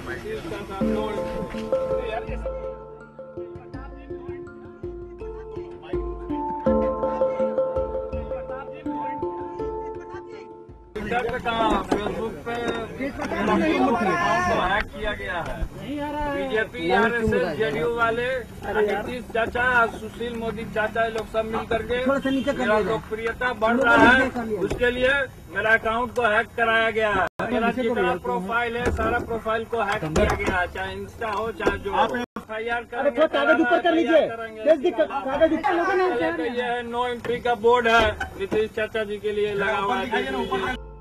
Facebook पे hack किया गया है। बीजेपी, आरएसएस, जेडीयू वाले नीतीश चाचा, सुशील मोदी चाचा, लोग सब मिल करके मेरा लोकप्रियता बढ़ रहा है। उसके लिए मेरा अकाउंट को हैक कराया गया है। मेरा जितना प्रोफाइल है सारा प्रोफाइल को हैक किया गया है, चाहे इंस्टा हो चाहे जो FIR करेंगे। कागज ऊपर कर लीजिए। ये है नो एंट्री का बोर्ड है, नीतीश चाचा जी के लिए लगा हुआ है।